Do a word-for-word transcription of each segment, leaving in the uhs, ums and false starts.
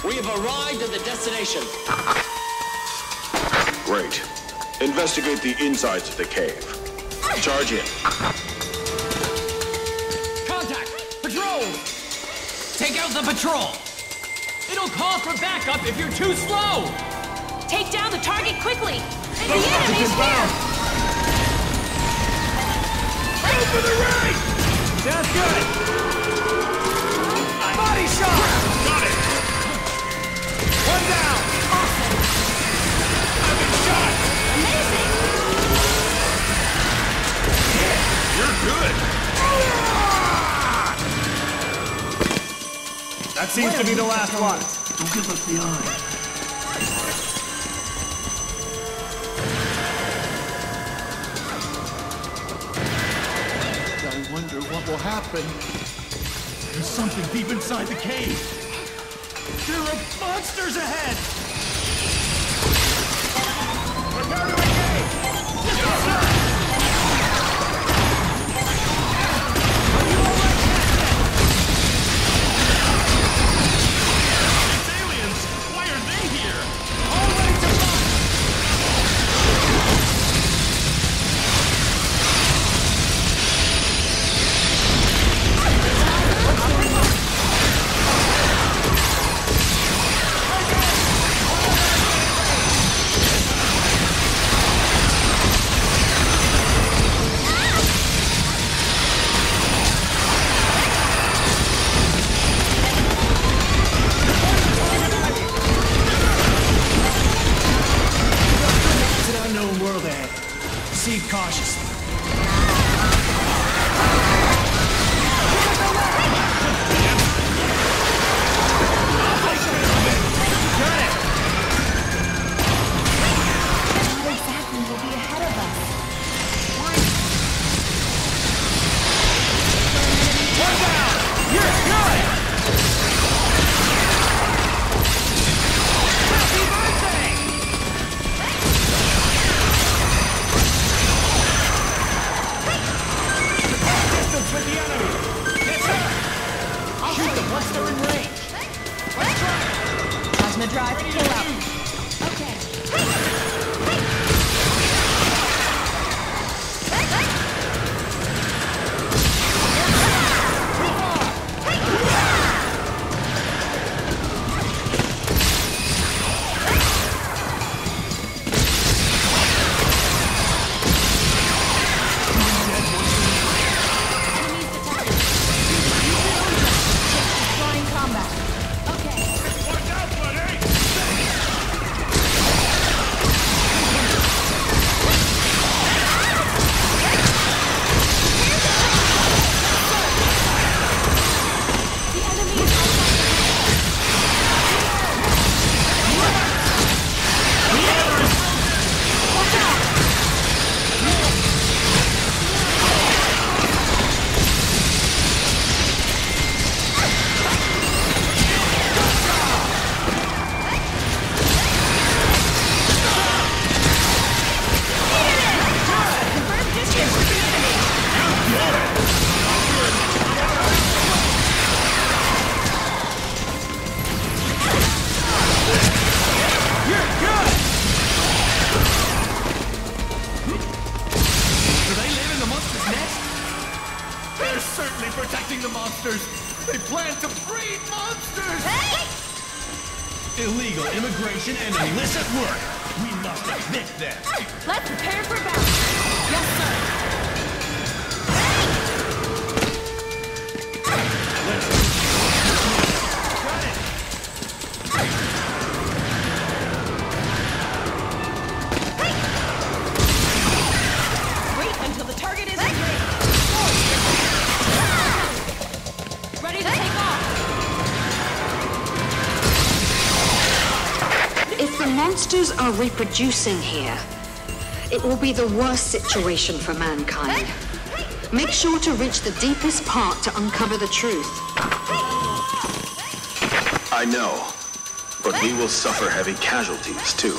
We have arrived at the destination. Great. Investigate the insides of the cave. Charge in. Contact! Patrol! Take out the patrol! It'll call for backup if you're too slow! Take down the target quickly! And the Those enemy's here! Go for the right! Sounds good! Body shot! Got it! One down! Awesome! I've been shot! Amazing! You're good. That seems to be the last one. Don't give us the eye. I wonder what will happen. There's something deep inside the cave. There are monsters ahead! Prepare to engage! Yes, sir! Are you all right, Captain? It's aliens! Why are they here? All ready to run! It's an unknown world ahead. Proceed cautiously. What exactly will be ahead of us? One down! You're good! Happy birthday! Distance with the enemy! Yes, sir! I'll shoot them once they're in range! Let's try it! Plasma drive, pull out. Okay. Flying combat. Okay. Watch out, buddy! The enemy is Watch out! Confirm distance with the enemy. You're good! Do they live in the monster's nest? They're certainly protecting the monsters! They plan to breed monsters! Illegal immigration and illicit work! We must evict them! Let's prepare for battle. Yes, sir. Got it! Wait until the target is in range. Ready to take off. If the monsters are reproducing here, it will be the worst situation for mankind. Make sure to reach the deepest part to uncover the truth. I know, but we will suffer heavy casualties too.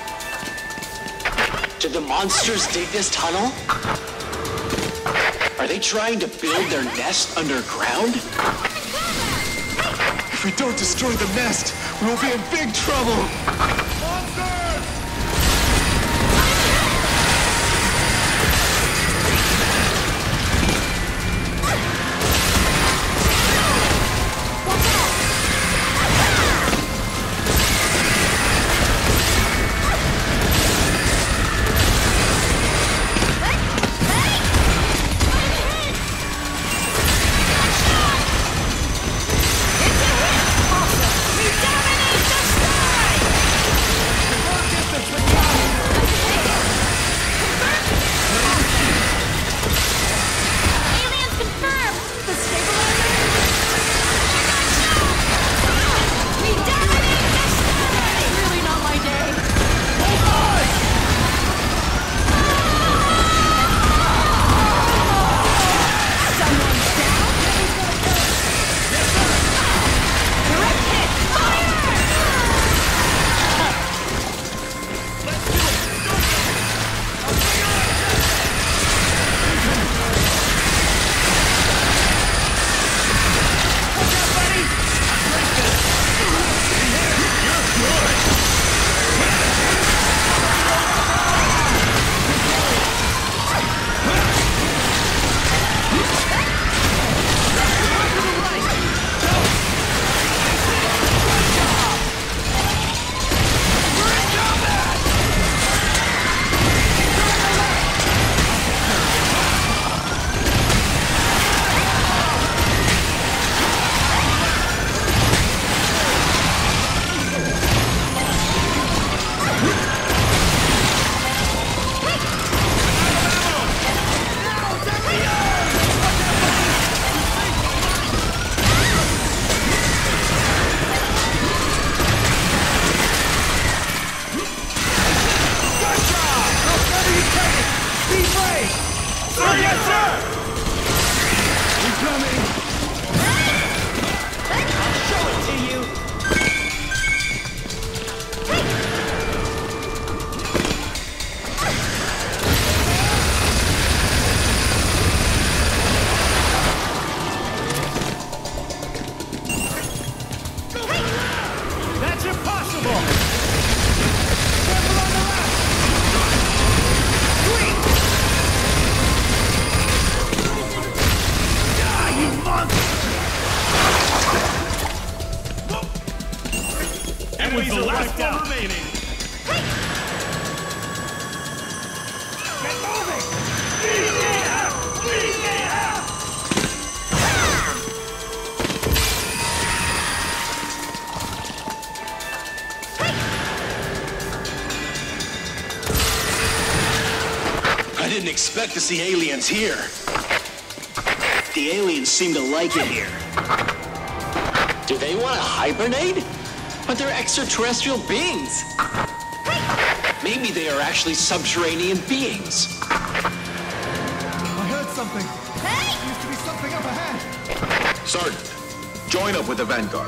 Did the monsters dig this tunnel? Are they they trying to build their nest underground? If we don't destroy the nest, we'll be in big trouble! With the last one remaining. Get moving! I didn't expect to see aliens here. The aliens seem to like it here. Do they want to hibernate? But they're extraterrestrial beings. Maybe they are actually subterranean beings. I heard something. Hey! There used to be something up ahead. Sergeant, join up with the Vanguard.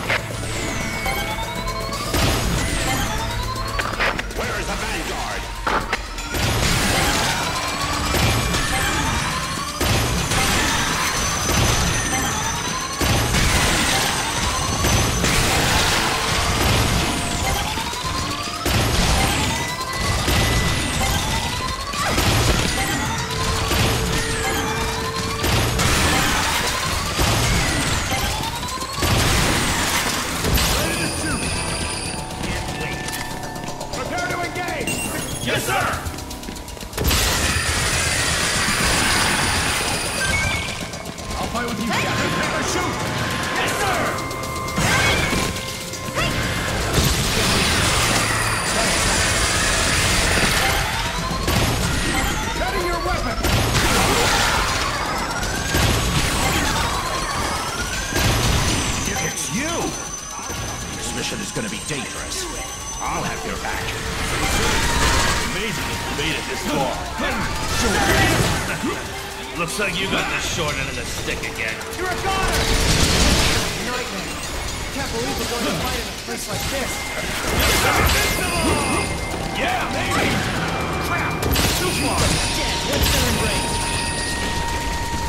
Where is the Vanguard? Yes, sir! I'll fight with you. Hey! Or shoot! Yes, sir! Ready your weapon! It's you! This mission is gonna be dangerous. I'll have your back. Amazing that you made it this far. Looks like you got the short end of the stick again. You're a goner! Nightmare. Can't believe we're going to fight in a place like this. Yeah, maybe! Crap! Too far! Dead. Let's go and break.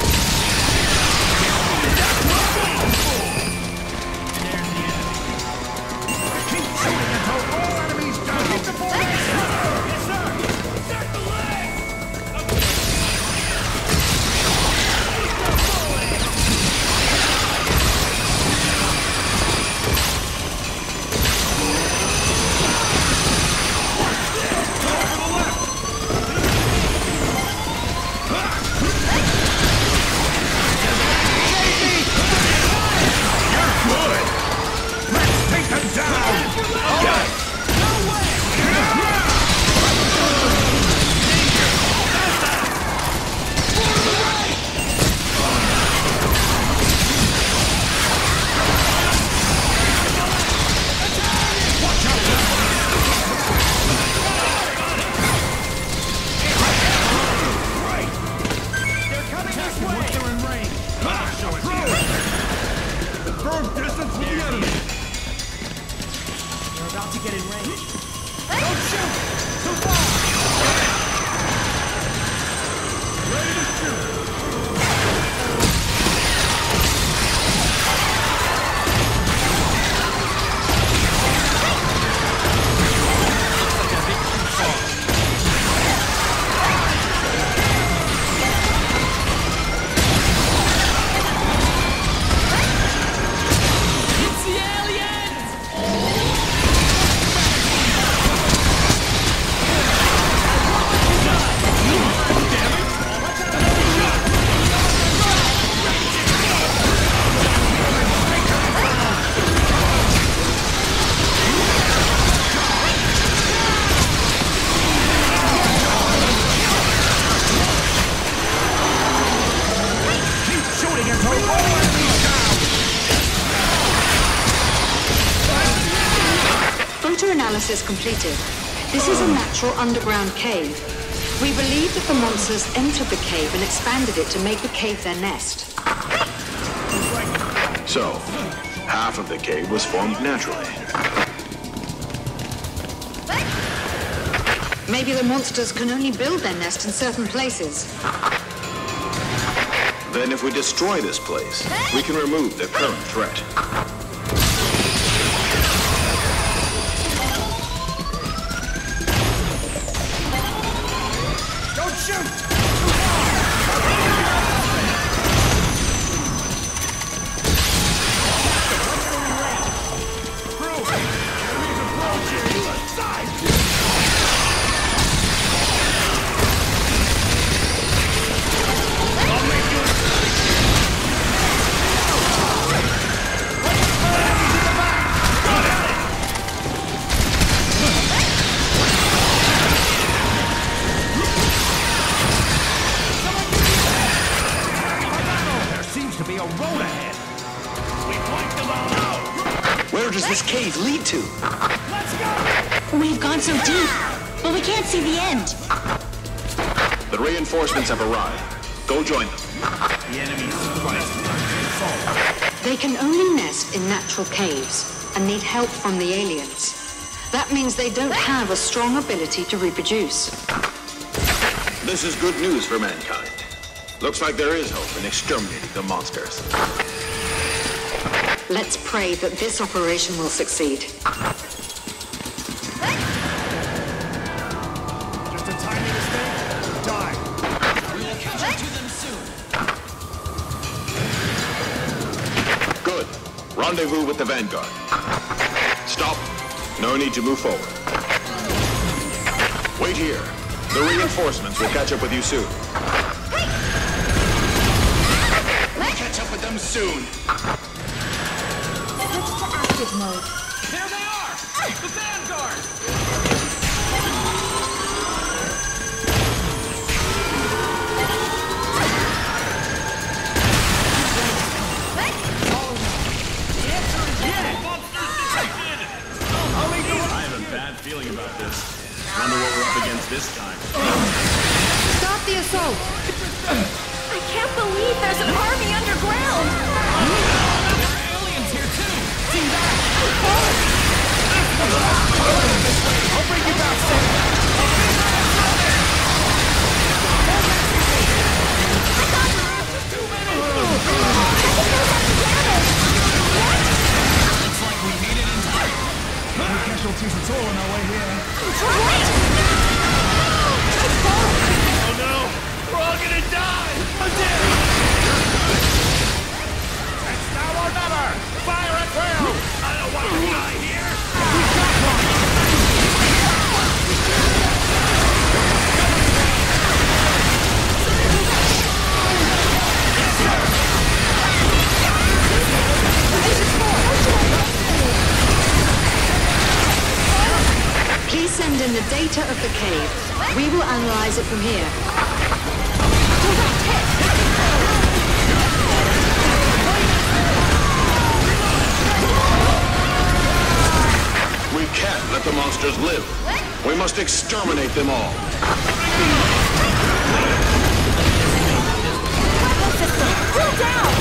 analysis completed. This is a natural underground cave. We believe that the monsters entered the cave and expanded it to make the cave their nest. So, half of the cave was formed naturally. Maybe the monsters can only build their nest in certain places. Then if we destroy this place, we can remove the current threat. Don't shoot! Where does this cave lead to? We've gone so deep, but we can't see the end. The reinforcements have arrived. Go join them. The enemy's surprised. They can only nest in natural caves and need help from the aliens. That means they don't have a strong ability to reproduce. This is good news for mankind. Looks like there is hope in exterminating the monsters. Let's pray that this operation will succeed. Just a tiny mistake. Die. We will catch up to them soon. Good. Rendezvous with the Vanguard. Stop. No need to move forward. Wait here. The reinforcements will catch up with you soon. We'll catch up with them soon. Switch to active mode. There they are! The Vanguard! I have a bad feeling about this. Wonder what we're up against this time. Stop the assault! I can't believe there's an army underground! There are aliens here too! See that? I'll bring you back, Sam! Looks like we made it in time. No casualties at all on our way here. Oh no! We're all gonna die! Oh dear! It's now or never! Fire at will! I don't want to die here! We got one! Please send in the data of the cave. We will analyze it from here. We can't let the monsters live. We must exterminate them all. Cool down!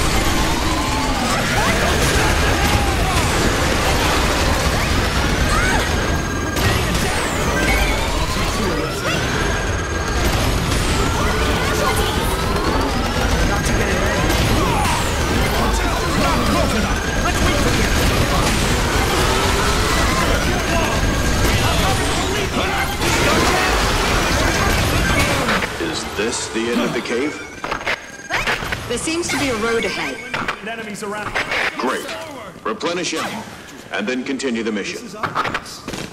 Is this the end of the cave? There seems to be a road ahead. Enemies around. Great. Replenish ammo, and then continue the mission. This is obvious.